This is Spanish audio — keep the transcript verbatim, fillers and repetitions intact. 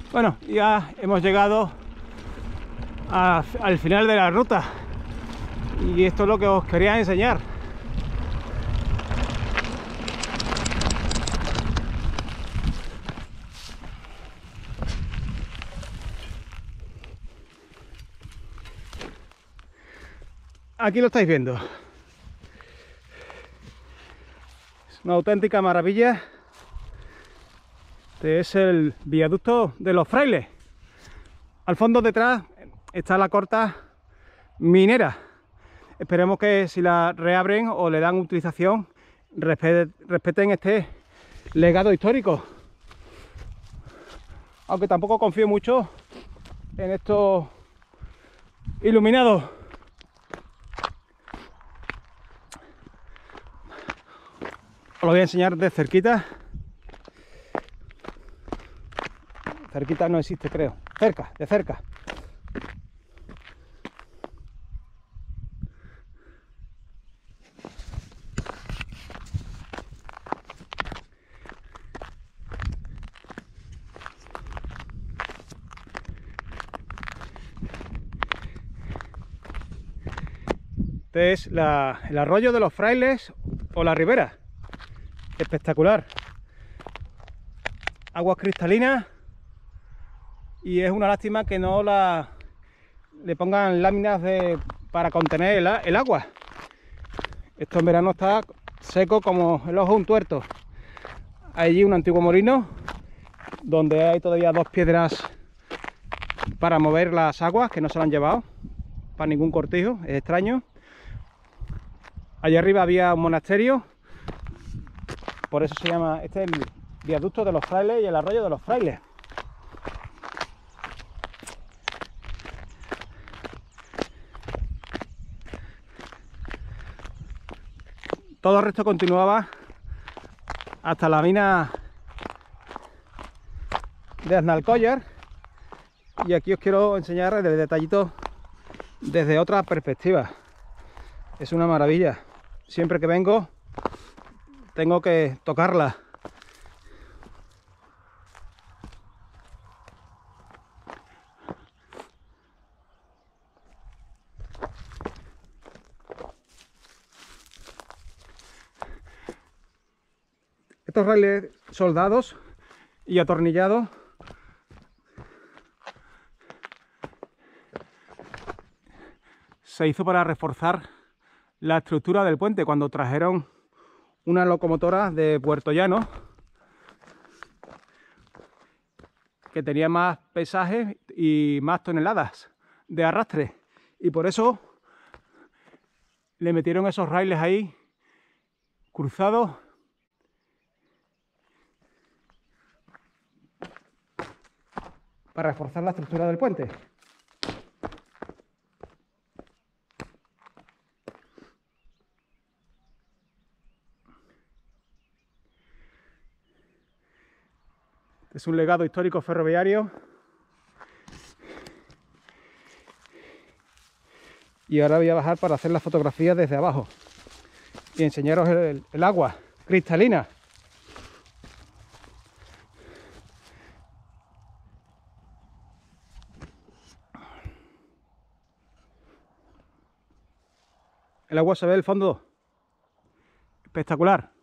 Bueno, ya hemos llegado a, al final de la ruta y esto es lo que os quería enseñar. Aquí lo estáis viendo. Es una auténtica maravilla. Este es el viaducto de los Frailes. Al fondo detrás está la corta minera. Esperemos que si la reabren o le dan utilización, respeten este legado histórico. Aunque tampoco confío mucho en estos iluminados. Os lo voy a enseñar de cerquita. Cerquita no existe, creo. Cerca, de cerca. Este es la, el arroyo de los Frailes o la ribera. Espectacular. Aguas cristalinas. Y es una lástima que no la, le pongan láminas de, para contener el, el agua. Esto en verano está seco como el ojo de un tuerto. Hay allí un antiguo molino donde hay todavía dos piedras para mover las aguas que no se las han llevado para ningún cortijo, es extraño. Allá arriba había un monasterio, por eso se llama, este es el viaducto de los Frailes y el arroyo de los Frailes. Todo el resto continuaba hasta la mina de Aznalcóllar, y aquí os quiero enseñar el detallito desde otra perspectiva. Es una maravilla. Siempre que vengo tengo que tocarla. Estos raíles soldados y atornillados se hizo para reforzar la estructura del puente cuando trajeron una locomotora de Puerto Llano que tenía más pesaje y más toneladas de arrastre, y por eso le metieron esos raíles ahí cruzados para reforzar la estructura del puente. Es un legado histórico ferroviario. Y ahora voy a bajar para hacer las fotografías desde abajo y enseñaros el, el agua cristalina. El agua se ve el fondo. Espectacular.